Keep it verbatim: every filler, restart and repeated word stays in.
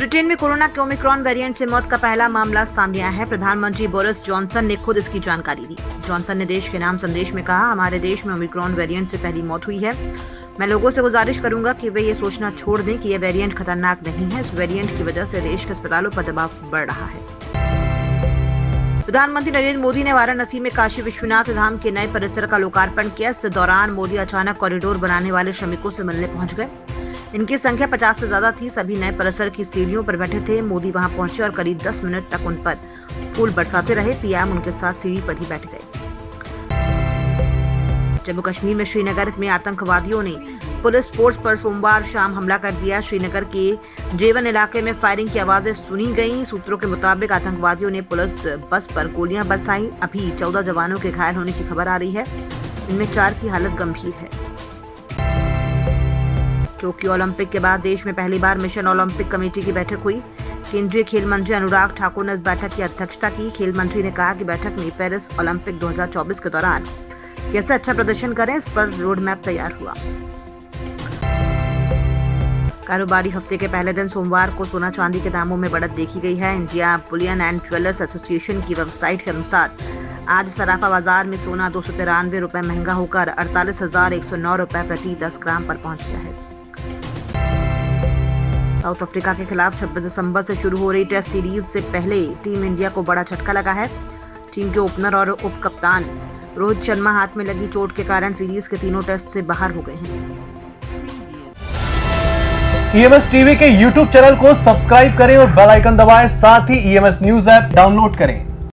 Britain में corona के Omicron variant से मौत का पहला मामला सामने आया है। प्रधानमंत्री बोरिस जॉनसन ने खुद इसकी जानकारी दी। जॉनसन ने देश के नाम संदेश में कहा, हमारे देश में ओमिक्रॉन वेरिएंट से पहली मौत हुई है। मैं लोगों से गुजारिश करूंगा कि वे ये सोचना छोड़ दें कि यह वेरिएंट खतरनाक नहीं है। इस वेरिएंट की वजह से देश के अस्पतालों पर दबाव बढ़ रहा है। प्रधानमंत्री नरेंद्र मोदी ने वाराणसी में काशी विश्वनाथ धाम के नए परिसर का लोकार्पण किया। इस दौरान मोदी अचानक कॉरिडोर बनाने वाले श्रमिकों से मिलने पहुंच गए। इनकी संख्या पचास से ज्यादा थी। सभी नए परिसर की सीढ़ियों पर बैठे थे। मोदी वहां पहुंचे और करीब दस मिनट तक उन पर फूल बरसाते रहे। पीएम उनके साथ सीढ़ी पर ही बैठ गए। जम्मू कश्मीर में श्रीनगर में आतंकवादियों ने पुलिस फोर्स पर सोमवार शाम हमला कर दिया। श्रीनगर के जेवन इलाके में फायरिंग की आवाजें सुनी गईं। सूत्रों के मुताबिक आतंकवादियों ने पुलिस बस पर गोलियां बरसाई। अभी चौदह जवानों के घायल होने की खबर आ रही है। इनमें चार की हालत गंभीर है। टोक्यो ओलंपिक के बाद देश में पहली बार मिशन ओलंपिक कमेटी की बैठक हुई। केंद्रीय खेल मंत्री अनुराग ठाकुर ने इस बैठक की अध्यक्षता की। खेल मंत्री ने कहा कि बैठक में पेरिस ओलंपिक दो हज़ार चौबीस के दौरान कैसे अच्छा प्रदर्शन करें, इस पर रोड मैप तैयार हुआ। कारोबारी हफ्ते के पहले दिन सोमवार को सोना चांदी के दामों में बढ़त देखी गई है। India bullion and jewellers association की वेबसाइट के अनुसार आज सराफा बाजार में सोना दो सौ तिरानवे रुपए महंगा होकर अड़तालीस हजार एक सौ नौ रुपए प्रति दस ग्राम पर पहुंच गया है। साउथ अफ्रीका के खिलाफ छब्बीस दिसंबर से शुरू हो रही टेस्ट सीरीज से पहले टीम इंडिया को बड़ा झटका लगा है। टीम के ओपनर और उप कप्तान रोहित शर्मा हाथ में लगी चोट के कारण सीरीज के तीनों टेस्ट से बाहर हो गए हैं। ईएमएस टीवी के यूट्यूब चैनल को सब्सक्राइब करें और बेल आइकन दबाएं। साथ ही ईएमएस न्यूज ऐप डाउनलोड करें।